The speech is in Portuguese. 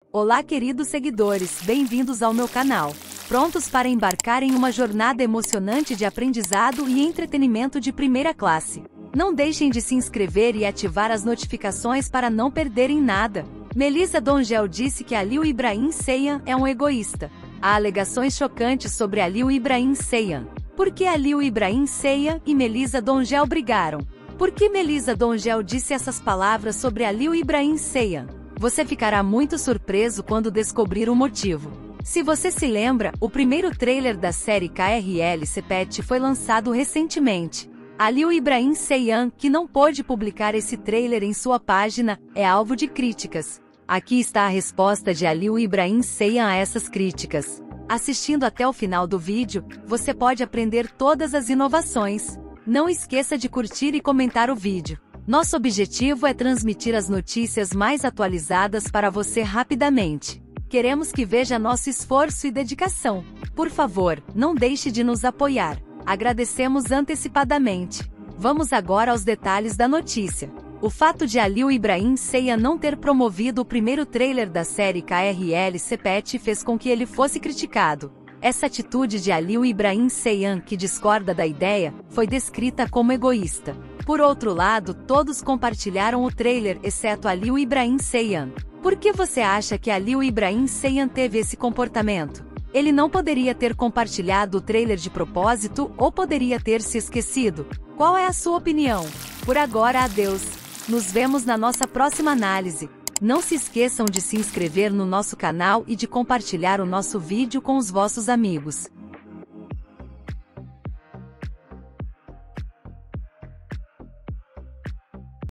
Olá, queridos seguidores, bem-vindos ao meu canal. Prontos para embarcar em uma jornada emocionante de aprendizado e entretenimento de primeira classe? Não deixem de se inscrever e ativar as notificações para não perderem nada. Melissa Dongel disse que Aliu Ibrahim Seian é um egoísta. Há alegações chocantes sobre Aliu Ibrahim Seian. Por que Aliu Ibrahim Seian e Melissa Dongel brigaram? Por que Melissa Dongel disse essas palavras sobre Aliu Ibrahim Seian? Você ficará muito surpreso quando descobrir o motivo. Se você se lembra, o primeiro trailer da série KRL Sepet foi lançado recentemente. Aliu Ibrahim Seian, que não pôde publicar esse trailer em sua página, é alvo de críticas. Aqui está a resposta de Aliu Ibrahim Seian a essas críticas. Assistindo até o final do vídeo, você pode aprender todas as inovações. Não esqueça de curtir e comentar o vídeo. Nosso objetivo é transmitir as notícias mais atualizadas para você rapidamente. Queremos que veja nosso esforço e dedicação. Por favor, não deixe de nos apoiar. Agradecemos antecipadamente. Vamos agora aos detalhes da notícia. O fato de Aliu Ibrahim Seian não ter promovido o primeiro trailer da série KRL Sepet fez com que ele fosse criticado. Essa atitude de Aliu Ibrahim Seian, que discorda da ideia, foi descrita como egoísta. Por outro lado, todos compartilharam o trailer, exceto Aliu Ibrahim Seian. Por que você acha que Aliu Ibrahim Seian teve esse comportamento? Ele não poderia ter compartilhado o trailer de propósito ou poderia ter se esquecido? Qual é a sua opinião? Por agora, adeus. Nos vemos na nossa próxima análise. Não se esqueçam de se inscrever no nosso canal e de compartilhar o nosso vídeo com os vossos amigos.